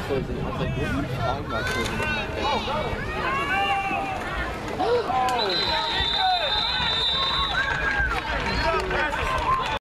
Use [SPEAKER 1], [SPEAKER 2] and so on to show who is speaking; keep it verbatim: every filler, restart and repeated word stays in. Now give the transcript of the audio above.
[SPEAKER 1] closing. I was like, what are you talking about closing?